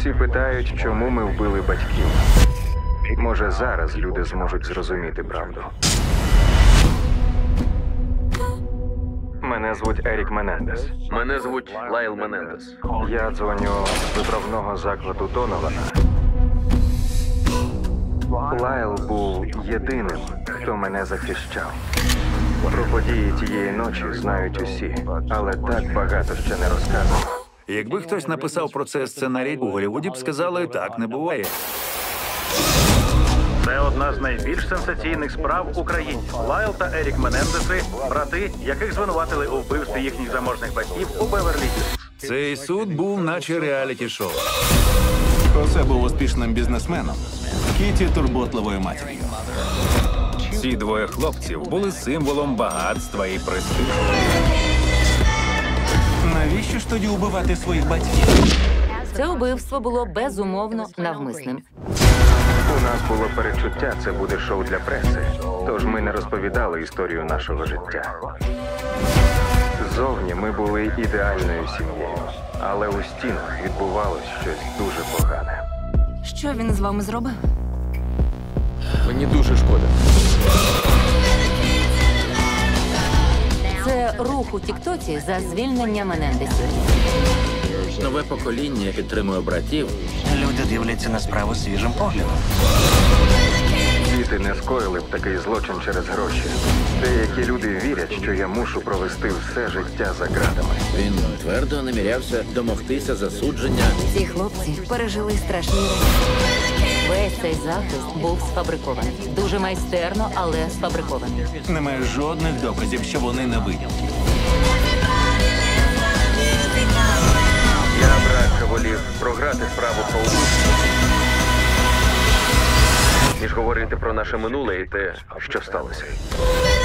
Усі питають, чому ми вбили батьків. Може, зараз люди зможуть зрозуміти правду. Мене звуть Ерік Менендес. Мене звуть Лайл Менендес. Я дзвоню з виправного закладу Донована. Лайл був єдиним, хто мене захищав. Про події тієї ночі знають усі, але так багато ще не розказано. Якби хтось написав про це сценарій, у Голлівуді б сказали, так не буває. Це одна з найбільш сенсаційних справ в Україні. Лайл та Ерік Менендеси – брати, яких звинуватили у вбивстві їхніх заможних батьків у Беверлі-Гіллз. Цей суд був наче реаліті-шоу. Оце був успішним бізнесменом. Кіті турботливою матір'ю. Ці двоє хлопців були символом багатства і престижу. Навіщо ж тоді убивати своїх батьків? Це вбивство було безумовно навмисним. У нас було передчуття, це буде шоу для преси, тож ми не розповідали історію нашого життя. Зовні ми були ідеальною сім'єю, але у стінах відбувалось щось дуже погане. Що він з вами зробив? Мені дуже шкода. Це рух у Тіктоці за звільнення Менендесів. Нове покоління підтримує братів. Люди дивляться на справу свіжим поглядом. Діти не скоїли б такий злочин через гроші. Деякі люди вірять, що я мушу провести все життя за ґратами. Він твердо намірявся домогтися засудження. Ці хлопці пережили страшні речі. Весь цей захист був сфабрикований. Дуже майстерно, але сфабрикований. Немає жодних доказів, що вони не винні. Я б радше волів програти справу про вбивство, Ніж говорити про наше минуле і те, що сталося.